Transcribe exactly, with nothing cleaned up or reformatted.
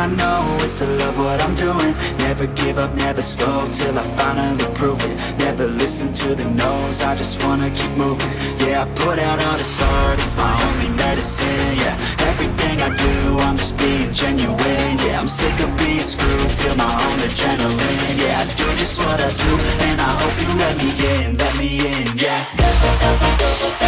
know is to love what I'm doing. Never give up, never slow, till I finally prove it. Never listen to the no's, I just wanna keep moving. Yeah, I put out all this art, it's my only medicine. Yeah, everything I do, I'm just being genuine. Yeah, I'm sick of being screwed, feel my own adrenaline. Yeah, I do just what I do, and I hope you let me in, let me in, yeah.